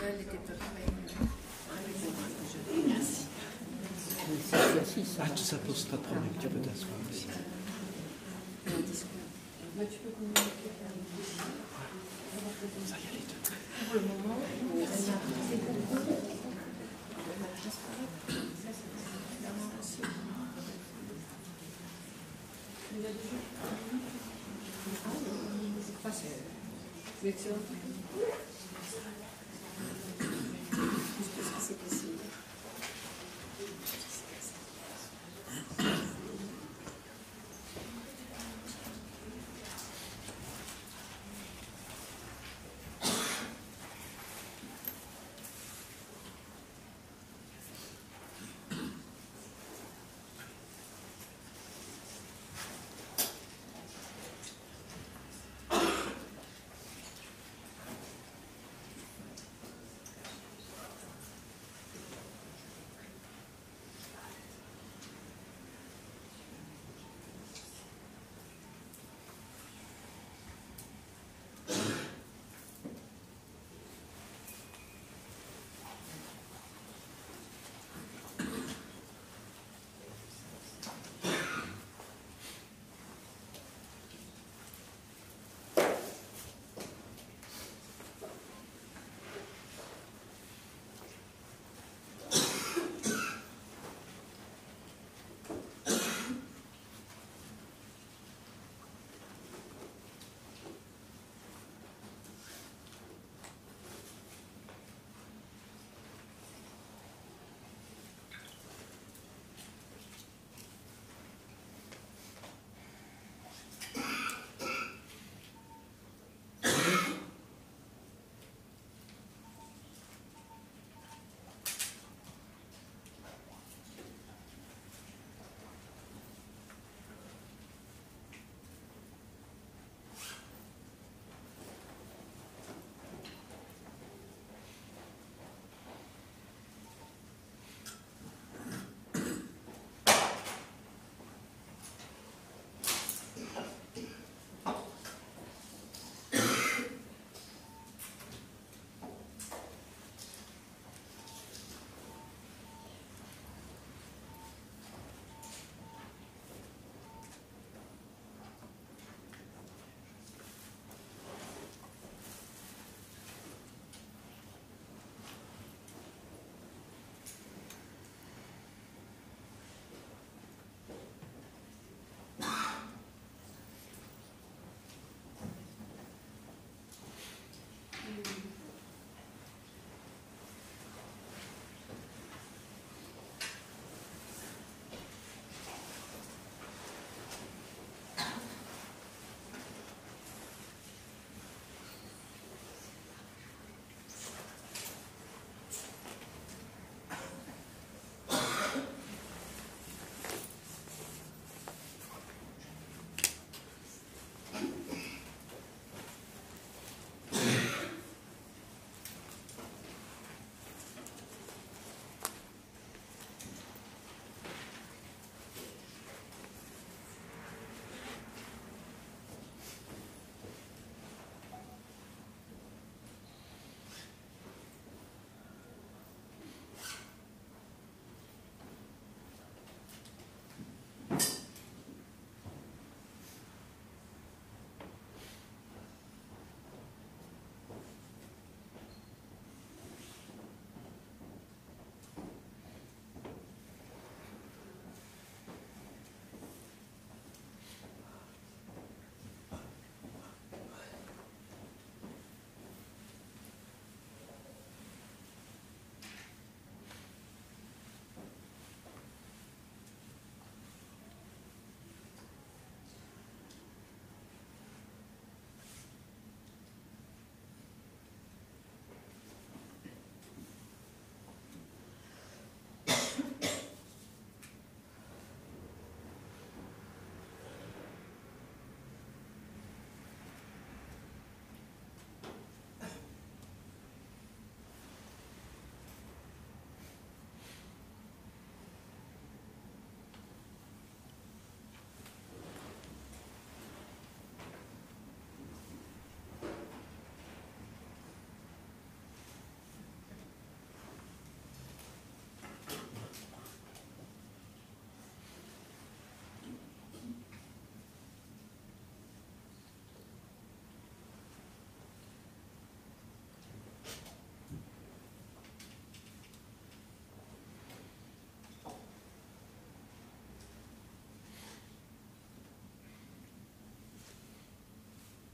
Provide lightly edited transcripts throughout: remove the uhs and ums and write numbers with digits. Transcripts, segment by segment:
elle était pas prête. Merci. Ah, ça pose pas de problème, tu peux t'asseoir aussi. Tu peux communiquer. Ça y est, les deux. Pour le moment, c'est beaucoup. C'est excellent. C'est possible.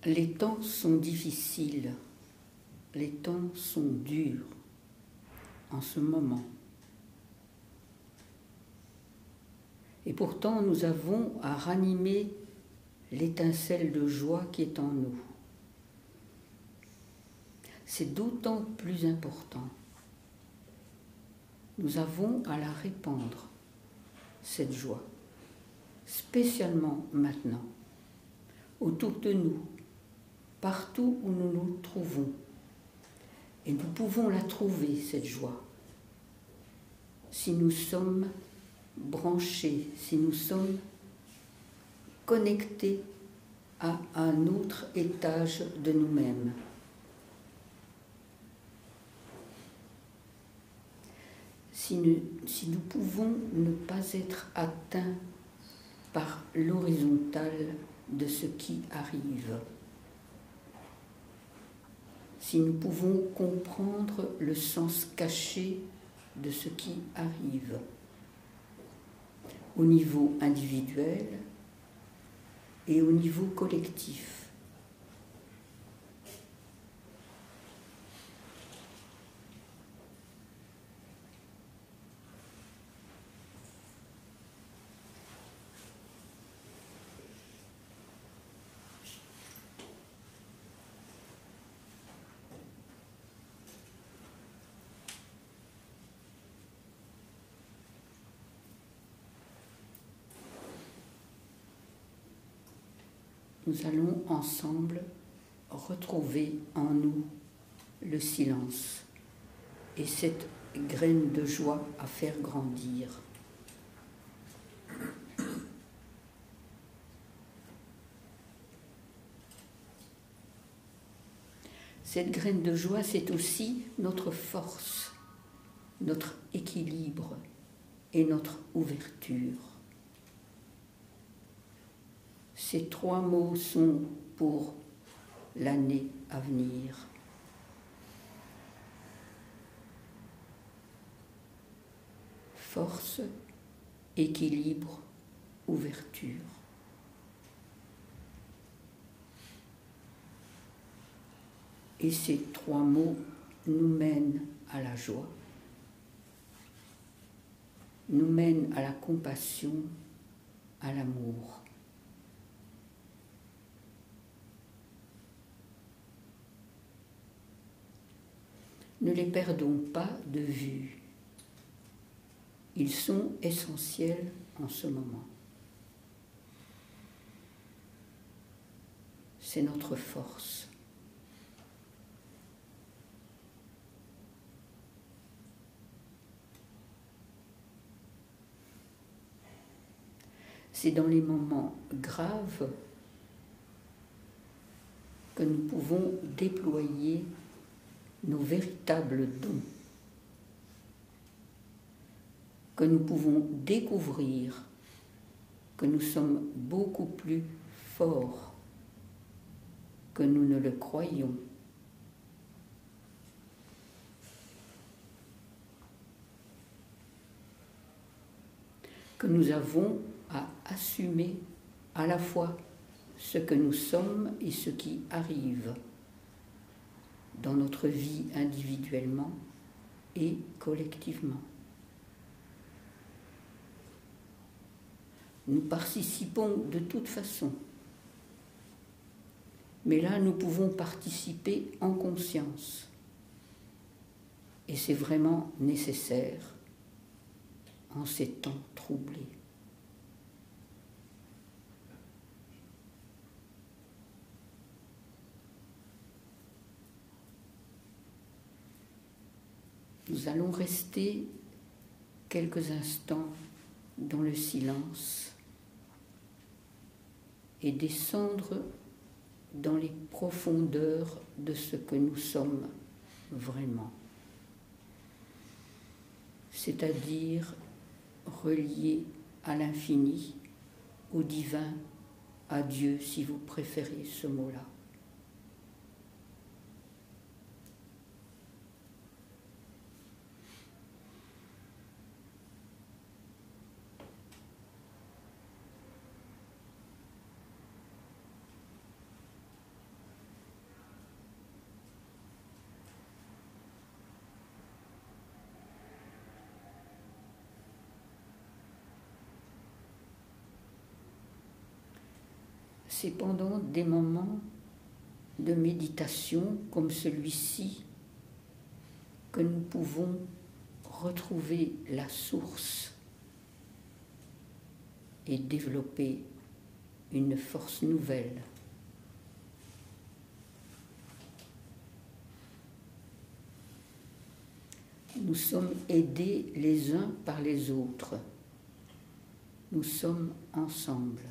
Les temps sont difficiles, les temps sont durs en ce moment. Et pourtant, nous avons à ranimer l'étincelle de joie qui est en nous. C'est d'autant plus important. Nous avons à la répandre, cette joie, spécialement maintenant, autour de nous, partout où nous nous trouvons. Et nous pouvons la trouver, cette joie, si nous sommes branchés, si nous sommes connectés à un autre étage de nous-mêmes. Si nous pouvons ne pas être atteints par l'horizontale de ce qui arrive, si nous pouvons comprendre le sens caché de ce qui arrive, au niveau individuel et au niveau collectif. Nous allons ensemble retrouver en nous le silence et cette graine de joie à faire grandir. Cette graine de joie, c'est aussi notre force, notre équilibre et notre ouverture. Ces trois mots sont pour l'année à venir. Force, équilibre, ouverture. Et ces trois mots nous mènent à la joie, nous mènent à la compassion, à l'amour. Ne les perdons pas de vue. Ils sont essentiels en ce moment. C'est notre force. C'est dans les moments graves que nous pouvons déployer nos véritables dons, que nous pouvons découvrir que nous sommes beaucoup plus forts que nous ne le croyons. Que nous avons à assumer à la fois ce que nous sommes et ce qui arrive dans notre vie individuellement et collectivement. Nous participons de toute façon, mais là nous pouvons participer en conscience et c'est vraiment nécessaire en ces temps troublés. Nous allons rester quelques instants dans le silence et descendre dans les profondeurs de ce que nous sommes vraiment, c'est-à-dire reliés à l'infini, au divin, à Dieu si vous préférez ce mot-là. c'est pendant des moments de méditation comme celui-ci que nous pouvons retrouver la source et développer une force nouvelle. Nous sommes aidés les uns par les autres. Nous sommes ensemble.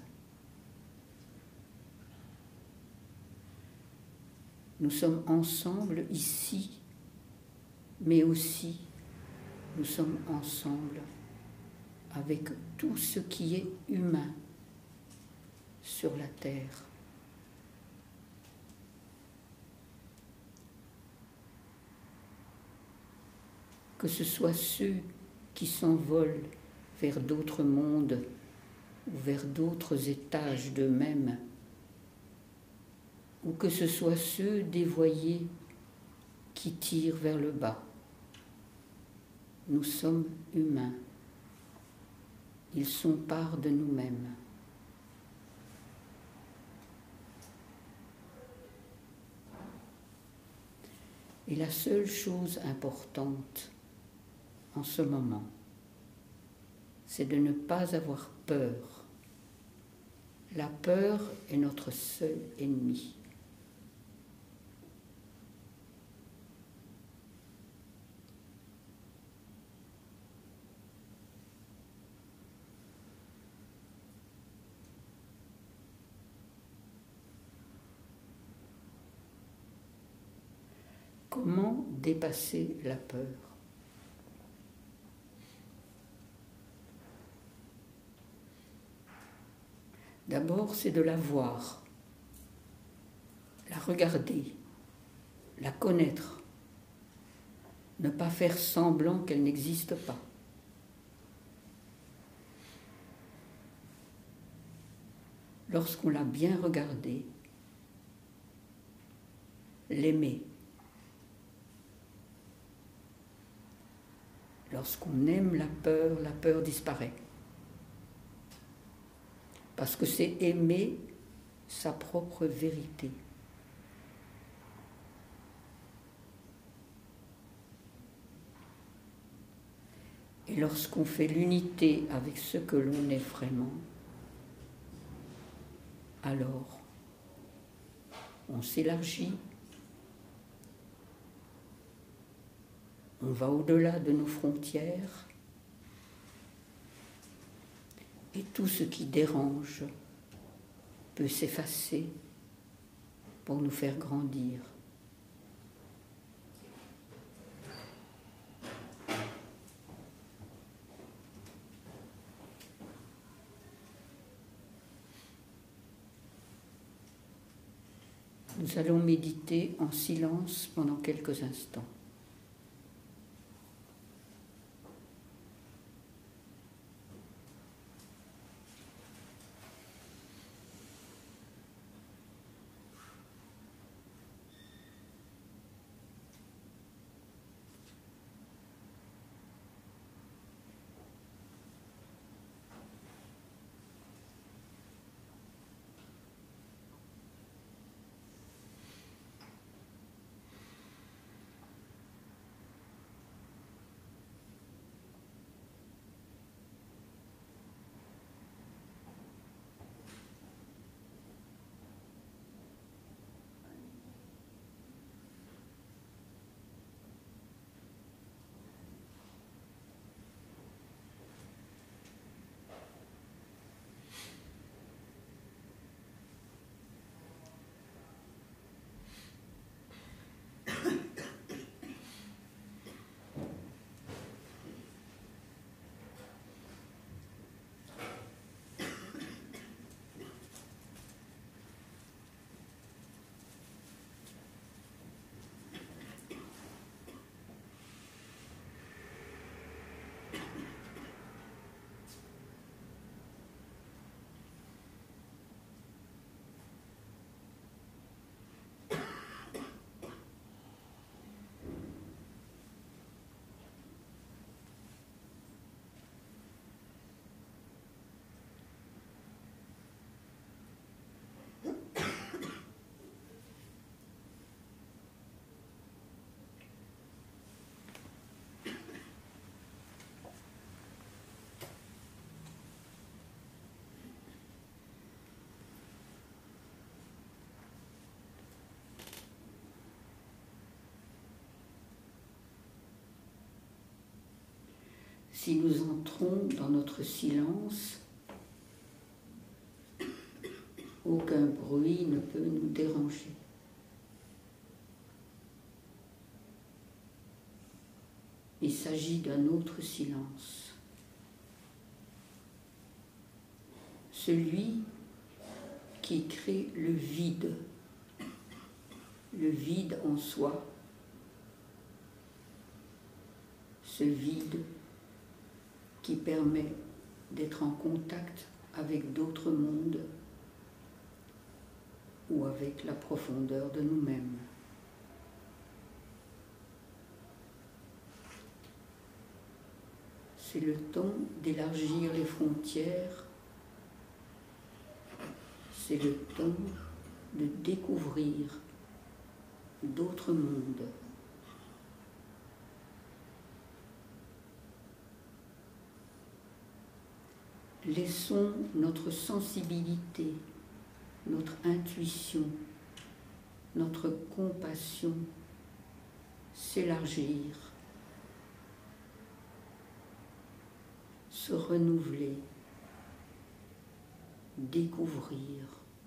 Nous sommes ensemble ici, mais aussi nous sommes ensemble avec tout ce qui est humain sur la terre. Que ce soit ceux qui s'envolent vers d'autres mondes ou vers d'autres étages d'eux-mêmes, ou que ce soit ceux dévoyés qui tirent vers le bas. Nous sommes humains. Ils sont part de nous-mêmes. Et la seule chose importante en ce moment, c'est de ne pas avoir peur. La peur est notre seul ennemi. Comment dépasser la peur ? D'abord, c'est de la voir, la regarder, la connaître, ne pas faire semblant qu'elle n'existe pas. Lorsqu'on l'a bien regardée, l'aimer. Lorsqu'on aime la peur disparaît. Parce que c'est aimer sa propre vérité. Et lorsqu'on fait l'unité avec ce que l'on est vraiment, alors on s'élargit, on va au-delà de nos frontières, et tout ce qui dérange peut s'effacer pour nous faire grandir. Nous allons méditer en silence pendant quelques instants. Si nous entrons dans notre silence, aucun bruit ne peut nous déranger. Il s'agit d'un autre silence, celui qui crée le vide en soi, ce vide qui permet d'être en contact avec d'autres mondes ou avec la profondeur de nous-mêmes. C'est le temps d'élargir les frontières, c'est le temps de découvrir d'autres mondes. Laissons notre sensibilité, notre intuition, notre compassion s'élargir, se renouveler, découvrir.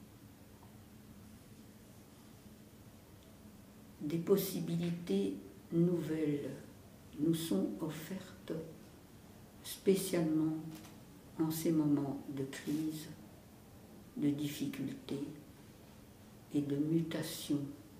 Des possibilités nouvelles nous sont offertes spécialement en ces moments de crise, de difficulté et de mutation.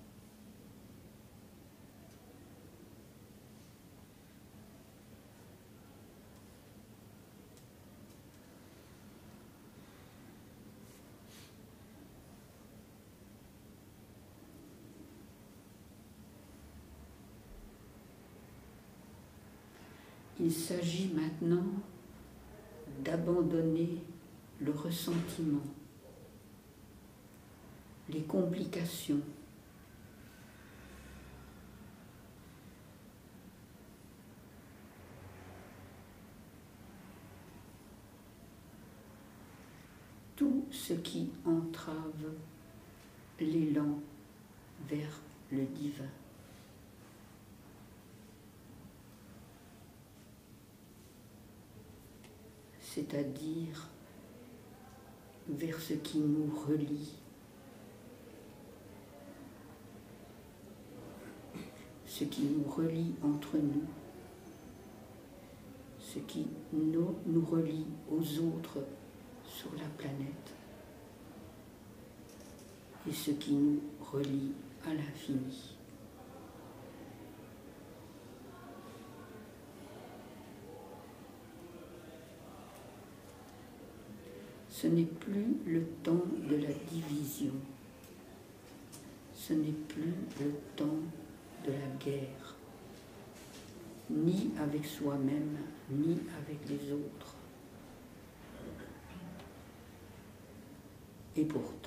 Il s'agit maintenant d'abandonner le ressentiment, les complications, tout ce qui entrave l'élan vers le divin. C'est-à-dire vers ce qui nous relie, ce qui nous relie entre nous, ce qui nous relie aux autres sur la planète et ce qui nous relie à l'infini. Ce n'est plus le temps de la division, ce n'est plus le temps de la guerre, ni avec soi-même, ni avec les autres. Et pourtant,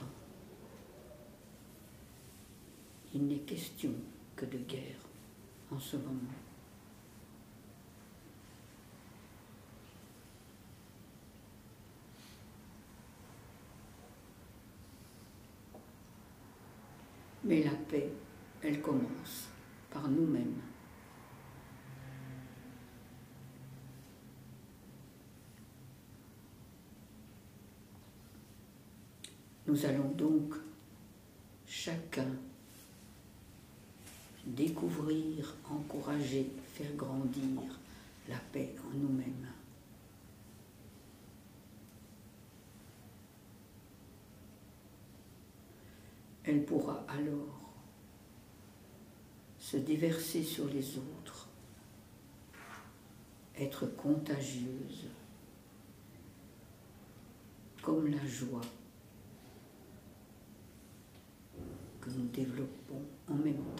il n'est question que de guerre en ce moment. Mais la paix, elle commence par nous-mêmes. Nous allons donc chacun découvrir, encourager, faire grandir la paix en nous-mêmes. Elle pourra alors se déverser sur les autres, être contagieuse, comme la joie que nous développons en même temps.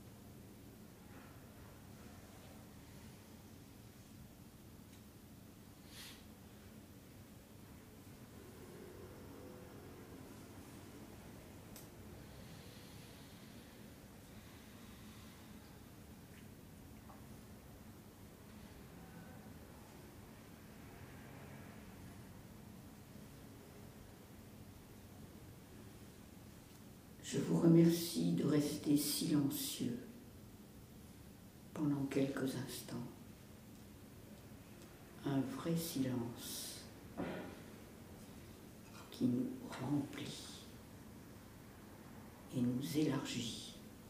Je vous remercie de rester silencieux pendant quelques instants. un vrai silence qui nous remplit et nous élargit.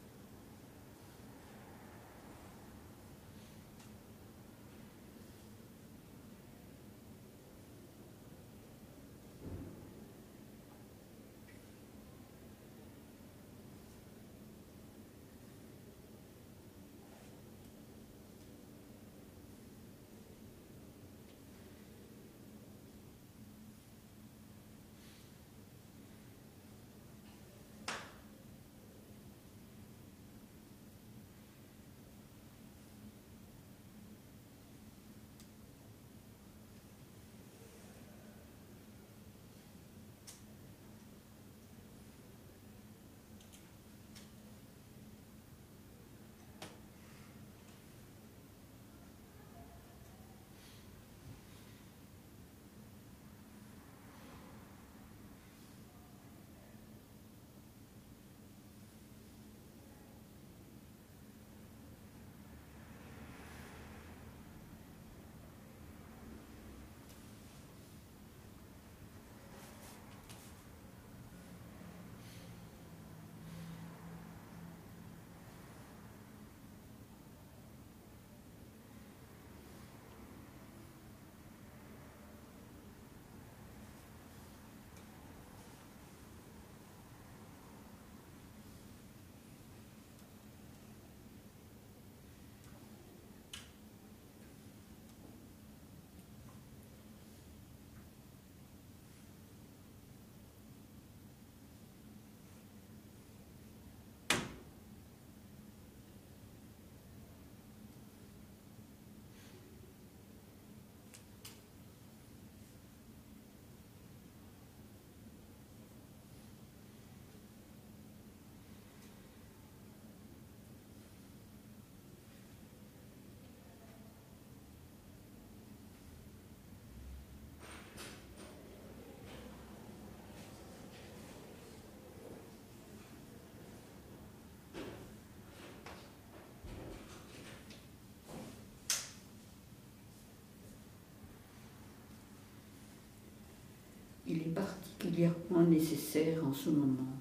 Il est particulièrement nécessaire en ce moment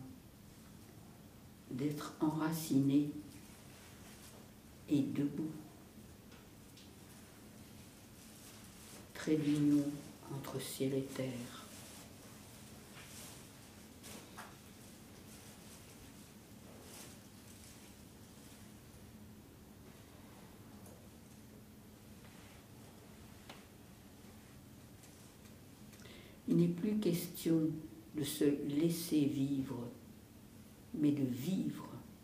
d'être enraciné et debout. Trait d'union entre ciel et terre. Il n'est plus question de se laisser vivre, mais de vivre.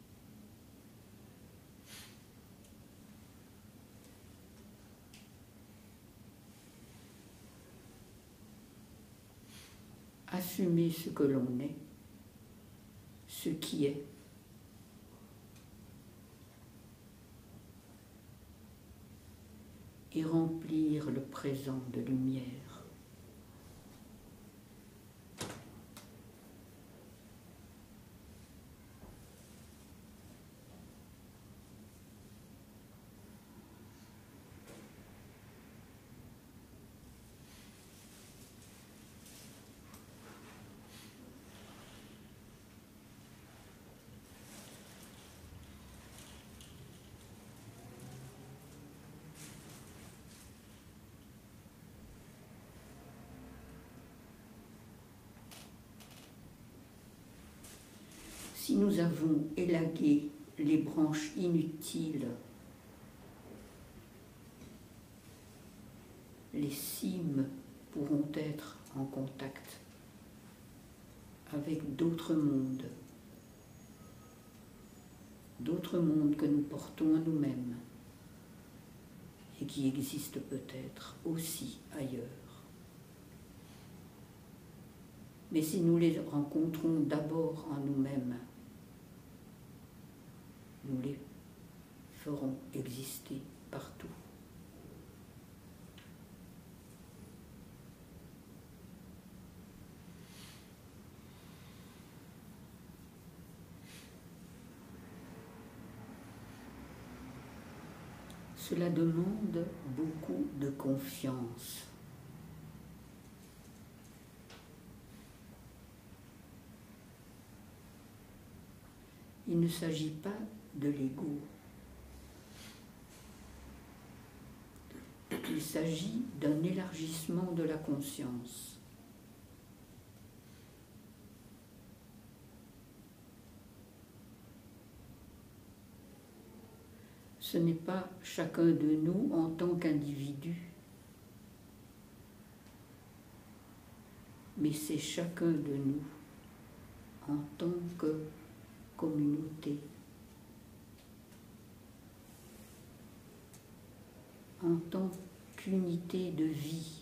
Assumer ce que l'on est, ce qui est. Et remplir le présent de lumière. Si nous avons élagué les branches inutiles, les cimes pourront être en contact avec d'autres mondes que nous portons à nous-mêmes et qui existent peut-être aussi ailleurs. Mais si nous les rencontrons d'abord en nous-mêmes, nous les ferons exister partout. Cela demande beaucoup de confiance. Il ne s'agit pas de l'ego. Il s'agit d'un élargissement de la conscience. Ce n'est pas chacun de nous en tant qu'individu, mais c'est chacun de nous en tant que communauté, en tant qu'unité de vie.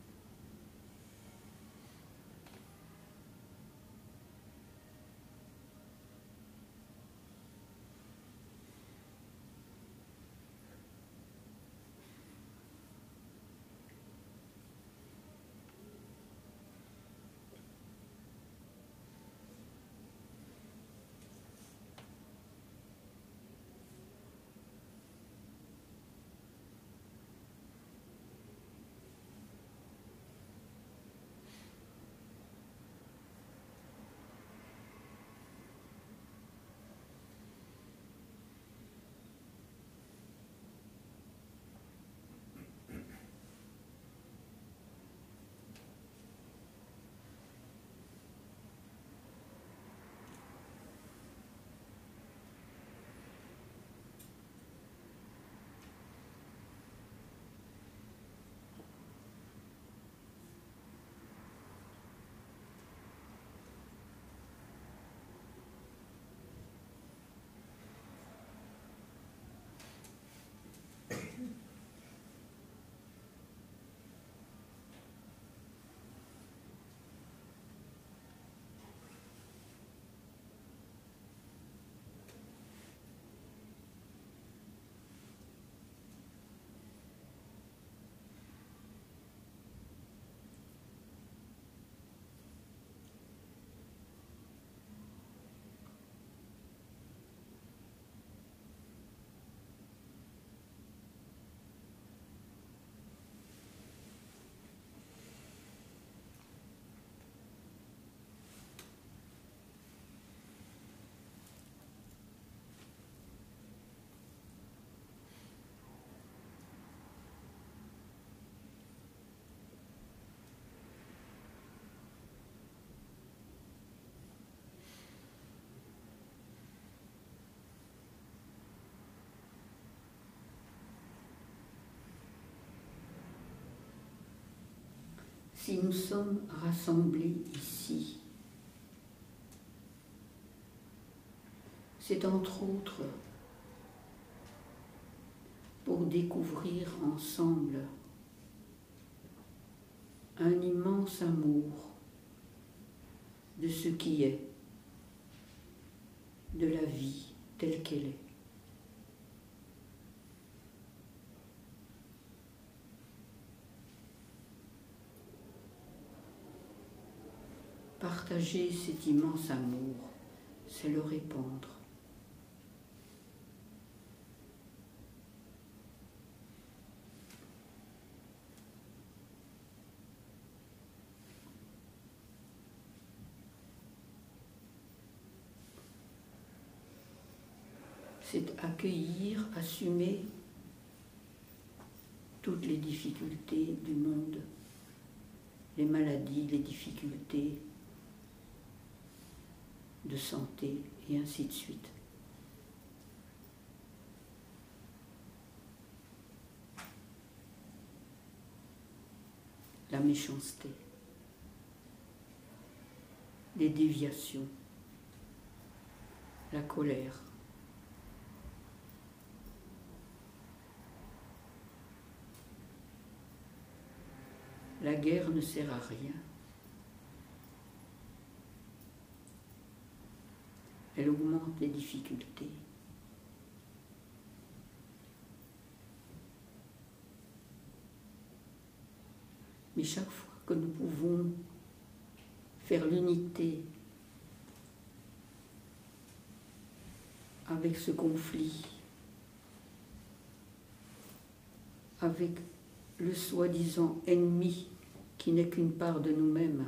Si nous sommes rassemblés ici, c'est entre autres pour découvrir ensemble un immense amour de ce qui est, de la vie telle qu'elle est. Partager cet immense amour, c'est le répandre. C'est accueillir, assumer toutes les difficultés du monde, les maladies, les difficultés de santé et ainsi de suite. La méchanceté, les déviations, la colère. La guerre ne sert à rien. Elle augmente les difficultés. Mais chaque fois que nous pouvons faire l'unité avec ce conflit, avec le soi-disant ennemi qui n'est qu'une part de nous-mêmes,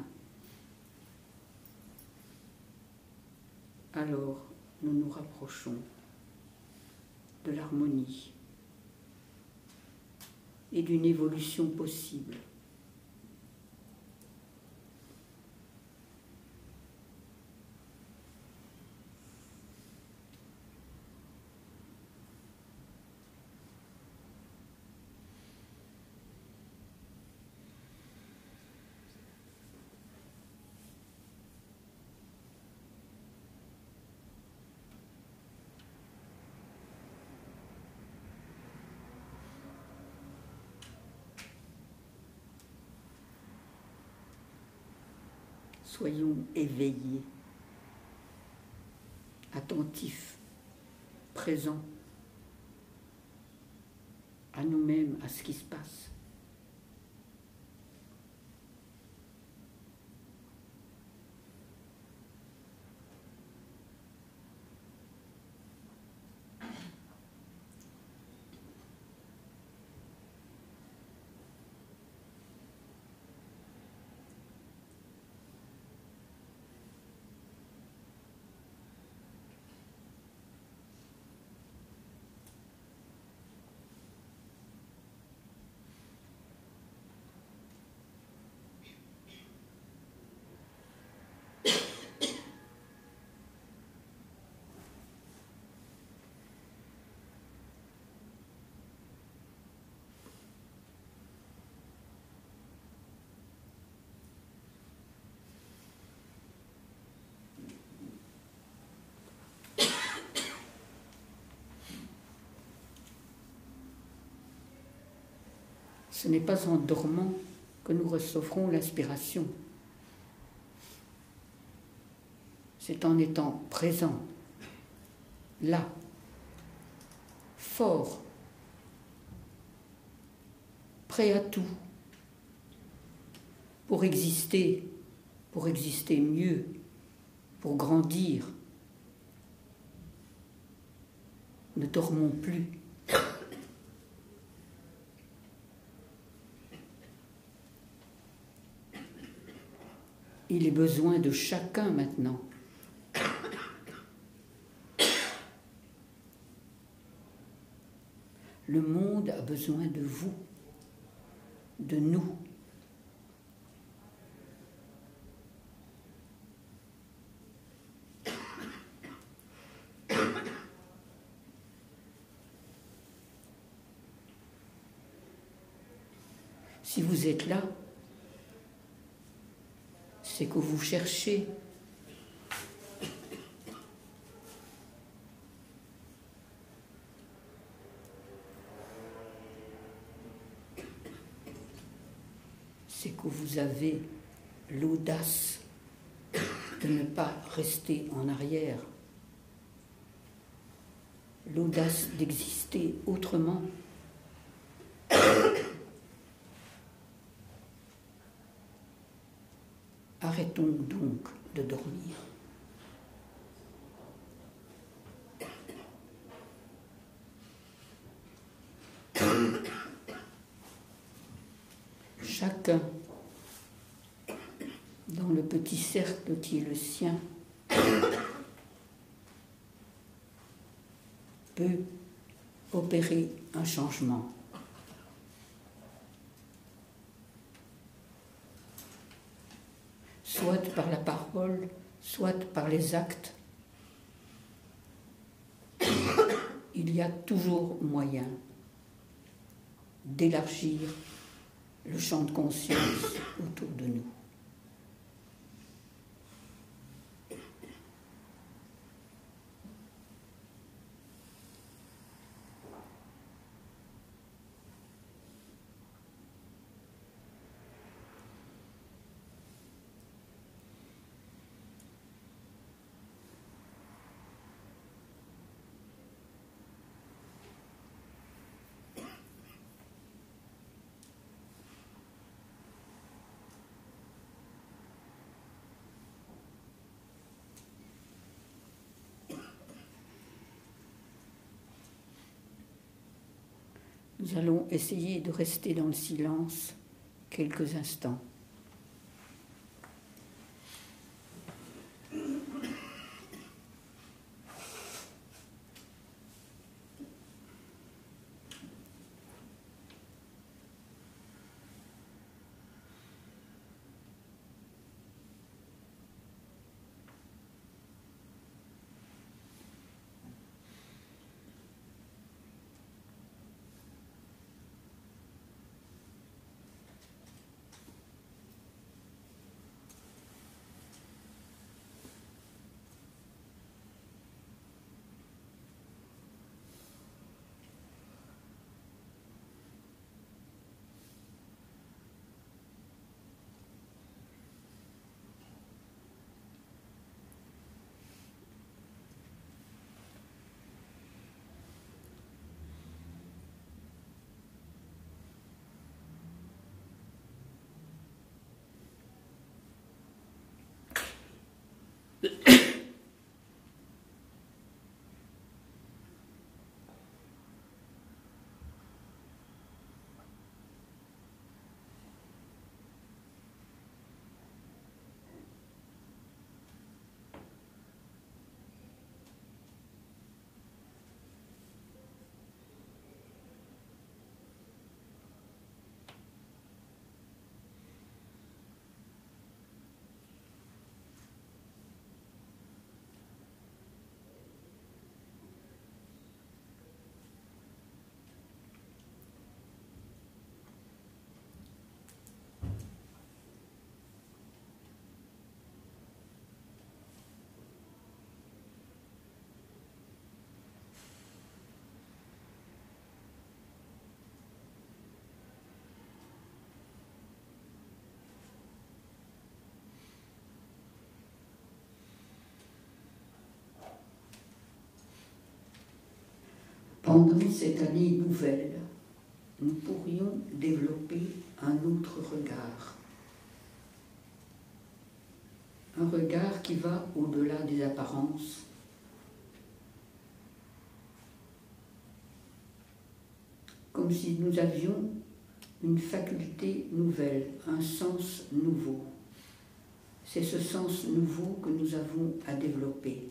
alors nous nous rapprochons de l'harmonie et d'une évolution possible. Soyons éveillés, attentifs, présents à nous-mêmes, à ce qui se passe. Ce n'est pas en dormant que nous recevrons l'inspiration. C'est en étant présent, là, fort, prêt à tout, pour exister mieux, pour grandir. Ne dormons plus. Il est besoin de chacun maintenant. Le monde a besoin de vous, de nous. Si vous êtes là, c'est que vous cherchez. C'est que vous avez l'audace de ne pas rester en arrière, l'audace d'exister autrement. Arrêtons donc de dormir. Chacun, dans le petit cercle qui est le sien, peut opérer un changement. Soit par la parole, soit par les actes. Il y a toujours moyen d'élargir le champ de conscience autour de nous. Nous allons essayer de rester dans le silence quelques instants. Pendant cette année nouvelle, nous pourrions développer un autre regard. Un regard qui va au-delà des apparences. Comme si nous avions une faculté nouvelle, un sens nouveau. C'est ce sens nouveau que nous avons à développer.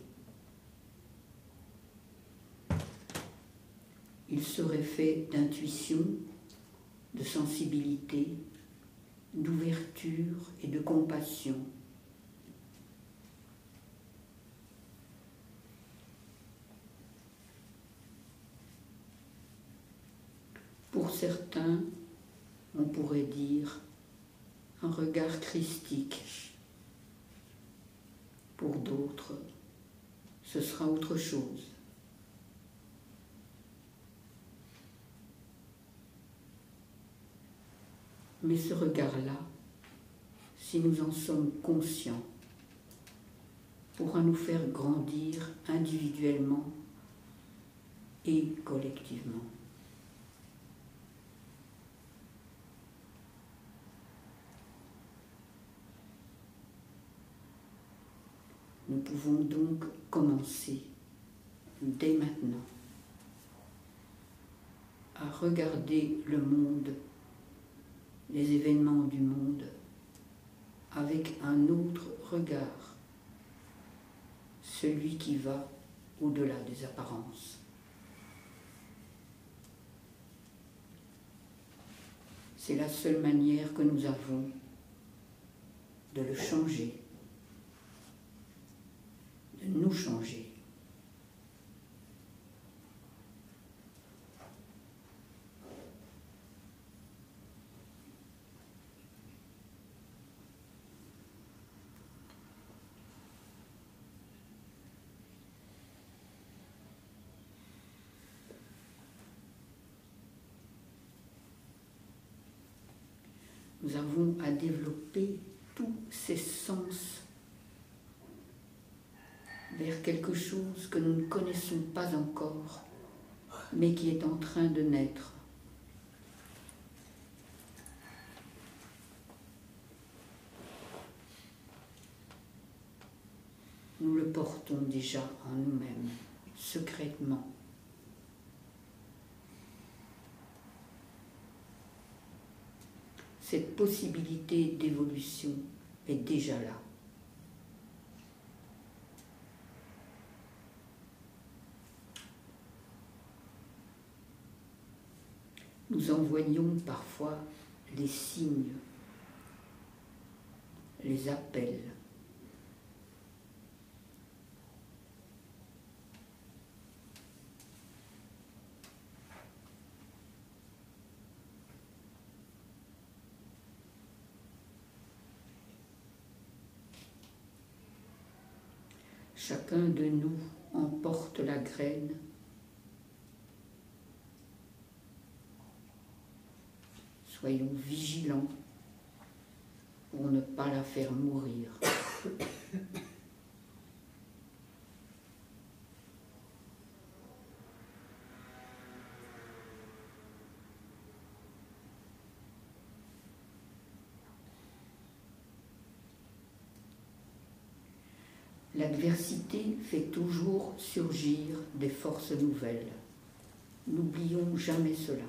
Il serait fait d'intuition, de sensibilité, d'ouverture et de compassion. Pour certains, on pourrait dire un regard christique. Pour d'autres, ce sera autre chose. Mais ce regard-là, si nous en sommes conscients, pourra nous faire grandir individuellement et collectivement. Nous pouvons donc commencer dès maintenant à regarder le monde, les événements du monde, avec un autre regard, celui qui va au-delà des apparences. C'est la seule manière que nous avons de le changer, de nous changer. Nous avons à développer tous ces sens vers quelque chose que nous ne connaissons pas encore, mais qui est en train de naître. Nous le portons déjà en nous-mêmes, secrètement. cette possibilité d'évolution est déjà là. Nous en voyons parfois les signes, les appels. Chacun de nous emporte la graine. Soyons vigilants pour ne pas la faire mourir. L'adversité fait toujours surgir des forces nouvelles. N'oublions jamais cela.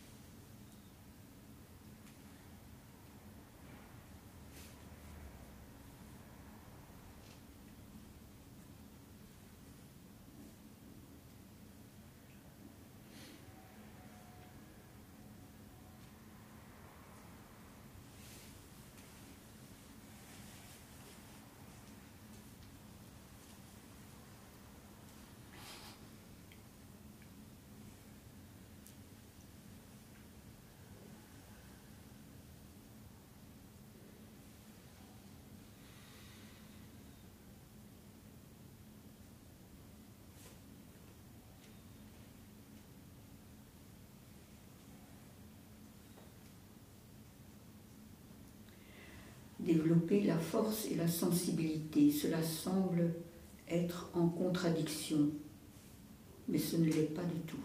Développer la force et la sensibilité, cela semble être en contradiction, mais ce ne l'est pas du tout.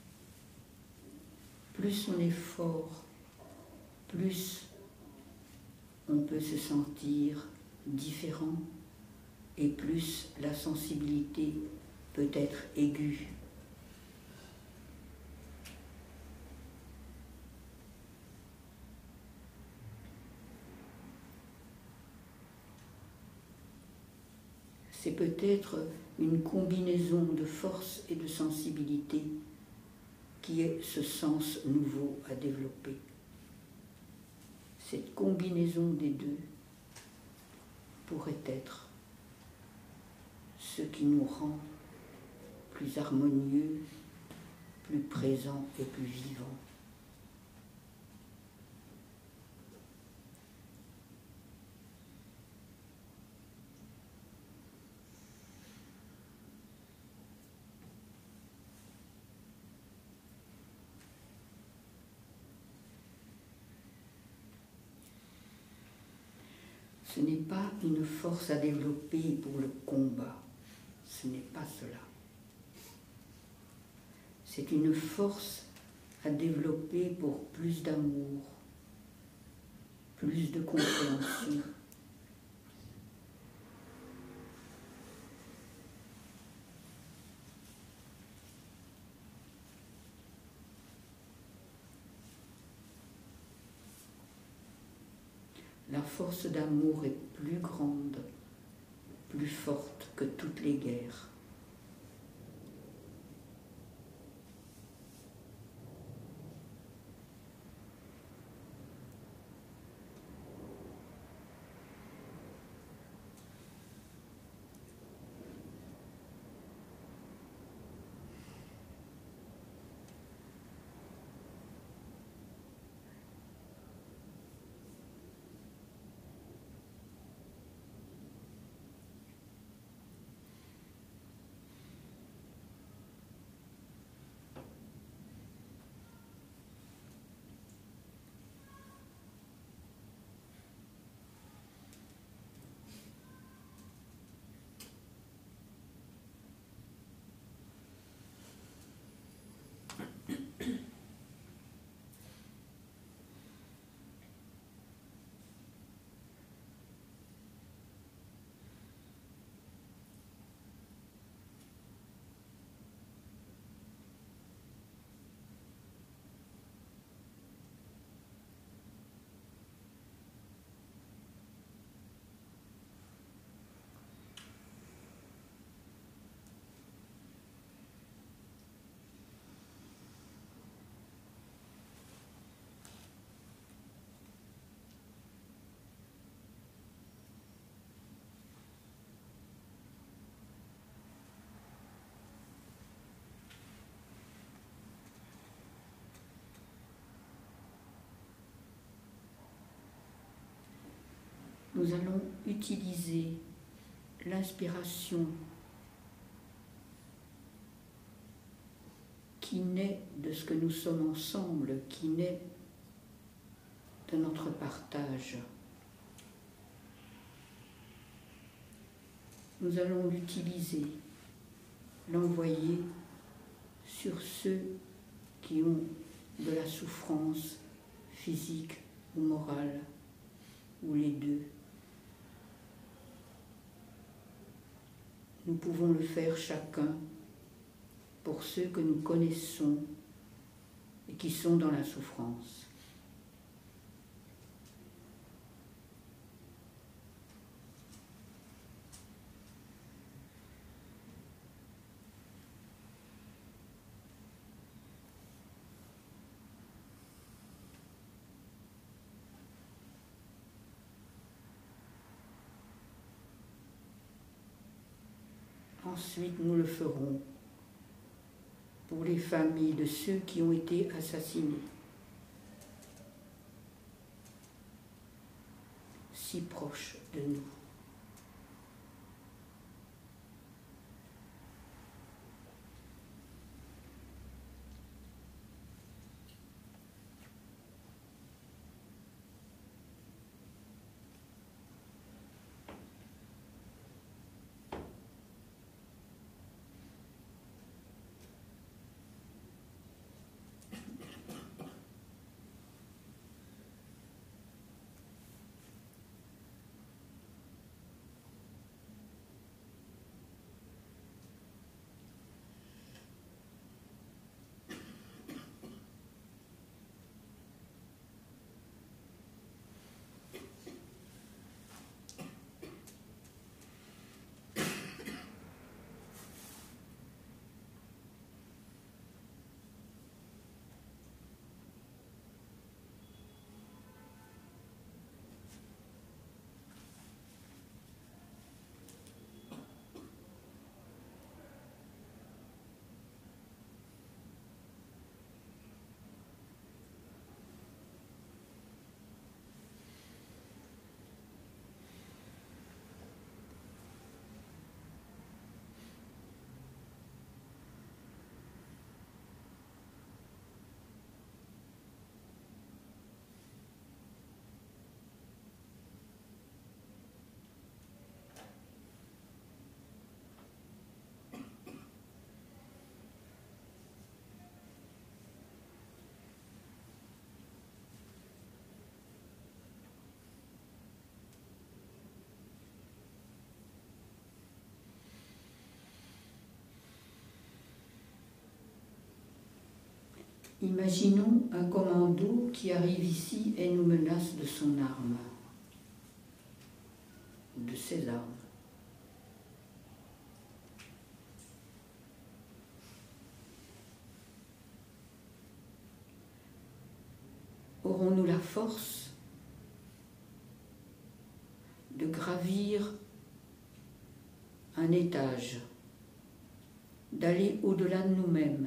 Plus on est fort, plus on peut se sentir différent et plus la sensibilité peut être aiguë. C'est peut-être une combinaison de force et de sensibilité qui est ce sens nouveau à développer. Cette combinaison des deux pourrait être ce qui nous rend plus harmonieux, plus présents et plus vivants. Ce n'est pas une force à développer pour le combat, ce n'est pas cela. C'est une force à développer pour plus d'amour, plus de compréhension. La force d'amour est plus grande, plus forte que toutes les guerres. nous allons utiliser l'inspiration qui naît de ce que nous sommes ensemble, qui naît de notre partage. Nous allons l'utiliser, l'envoyer sur ceux qui ont de la souffrance physique ou morale, ou les deux. Nous pouvons le faire chacun pour ceux que nous connaissons et qui sont dans la souffrance. Ensuite, nous le ferons pour les familles de ceux qui ont été assassinés, si proches de nous. Imaginons un commando qui arrive ici et nous menace de son arme, de ses armes. Aurons-nous la force de gravir un étage, d'aller au-delà de nous-mêmes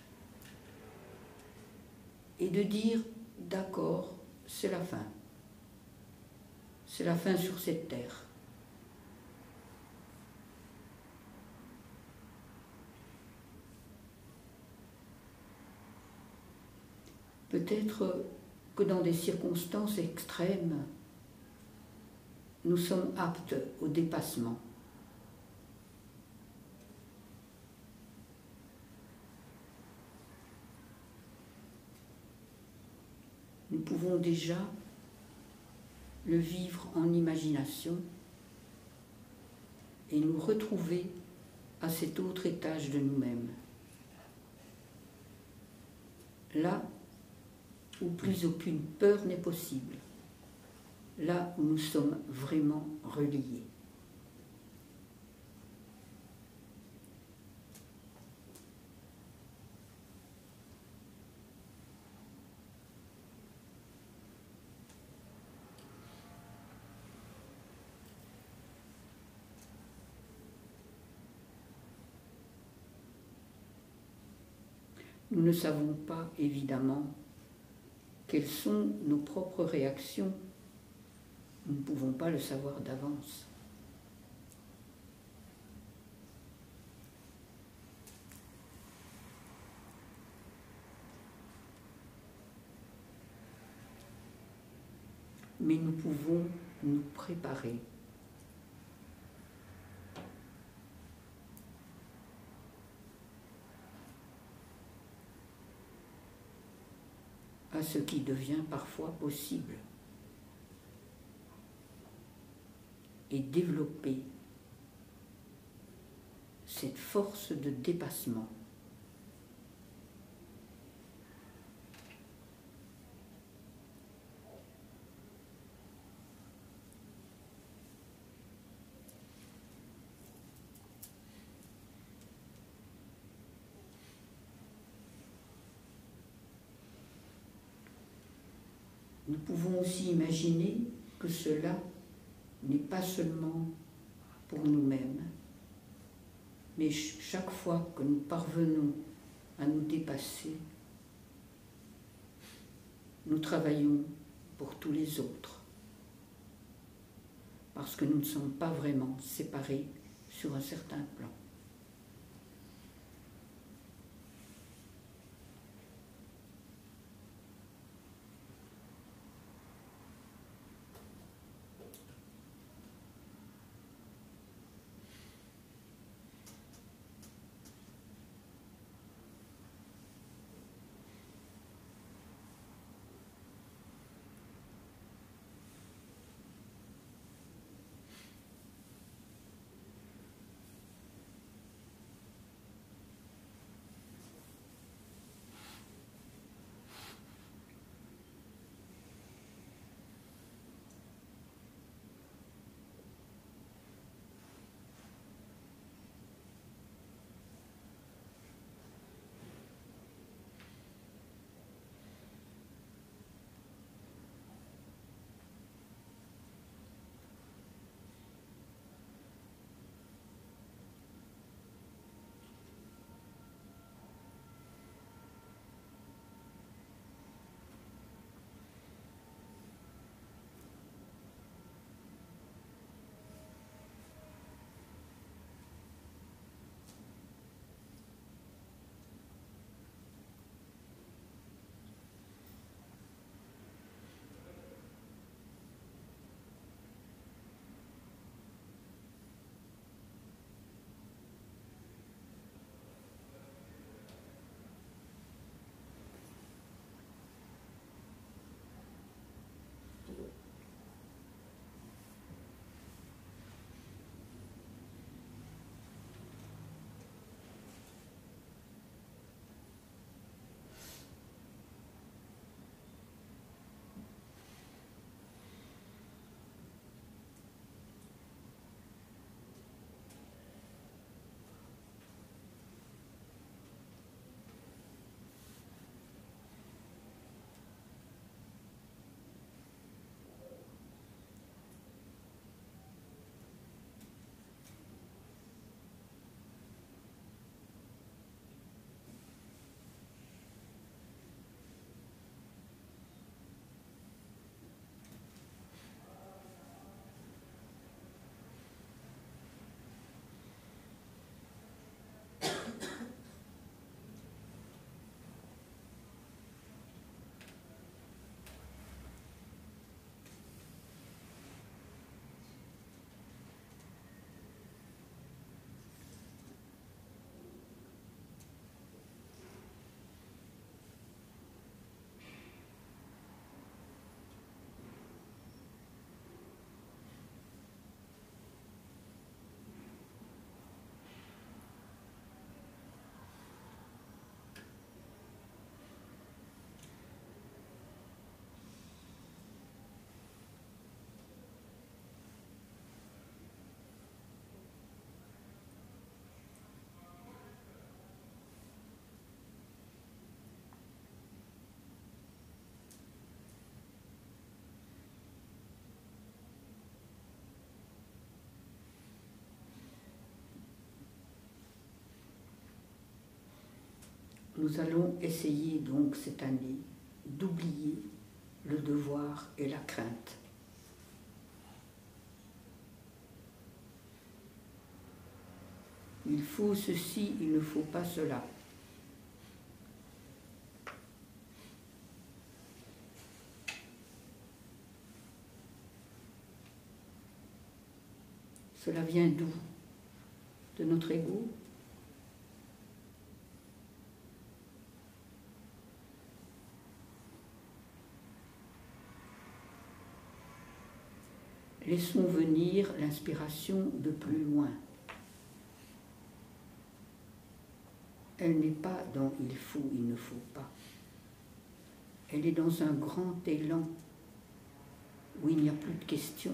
et de dire « d'accord, c'est la fin. C'est la fin sur cette terre. » Peut-être que dans des circonstances extrêmes, nous sommes aptes au dépassement. Nous pouvons déjà le vivre en imagination et nous retrouver à cet autre étage de nous-mêmes. Là où plus aucune peur n'est possible, là où nous sommes vraiment reliés. Nous ne savons pas, évidemment, quelles sont nos propres réactions Nous ne pouvons pas le savoir d'avance. Mais nous pouvons nous préparer. À ce qui devient parfois possible et développer cette force de dépassement. Nous pouvons aussi imaginer que cela n'est pas seulement pour nous-mêmes, mais chaque fois que nous parvenons à nous dépasser, nous travaillons pour tous les autres, parce que nous ne sommes pas vraiment séparés sur un certain plan. Nous allons essayer donc cette année d'oublier le devoir et la crainte. il faut ceci, il ne faut pas cela. Cela vient d'où? De notre ego? Laissons venir l'inspiration de plus loin. Elle n'est pas dans il faut, il ne faut pas. Elle est dans un grand élan où il n'y a plus de questions.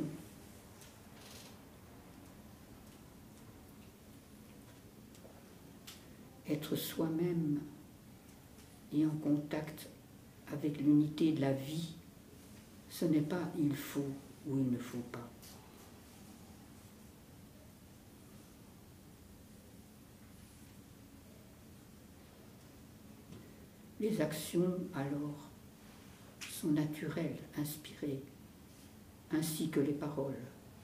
Être soi-même et en contact avec l'unité de la vie, ce n'est pas il faut ou il ne faut pas. Les actions, alors, sont naturelles, inspirées, ainsi que les paroles.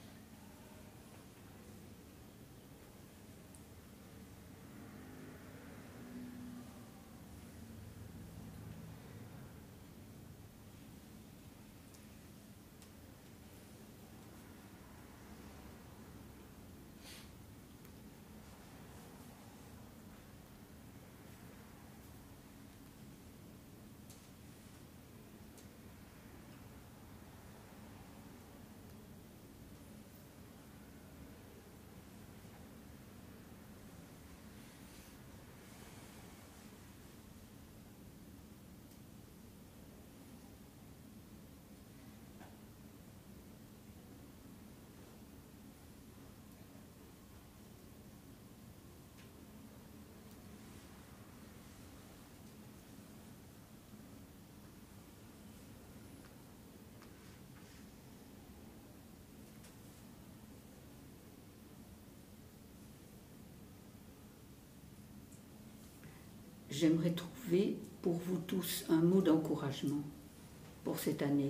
J'aimerais trouver pour vous tous un mot d'encouragement pour cette année.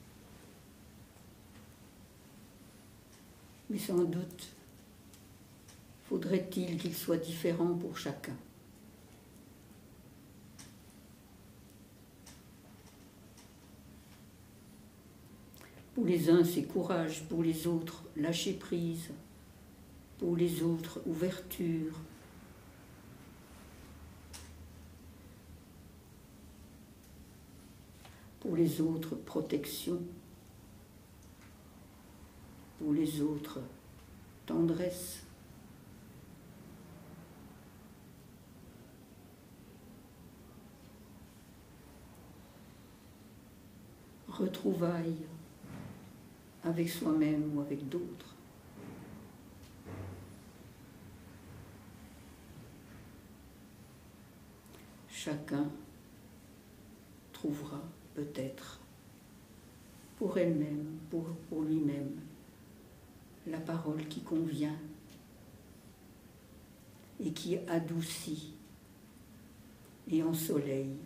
Mais sans doute faudrait-il qu'il soit différent pour chacun. Pour les uns, c'est courage, pour les autres, lâcher prise, pour les autres, ouverture. Pour les autres, protection. Pour les autres, tendresse. Retrouvailles avec soi-même ou avec d'autres. Chacun trouvera peut-être pour elle-même, pour lui-même, la parole qui convient et qui adoucit et ensoleille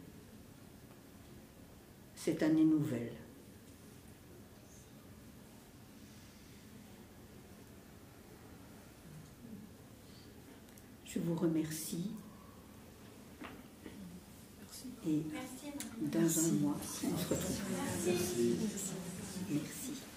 cette année nouvelle. Je vous remercie. Et dans un mois, on se retrouve. Merci.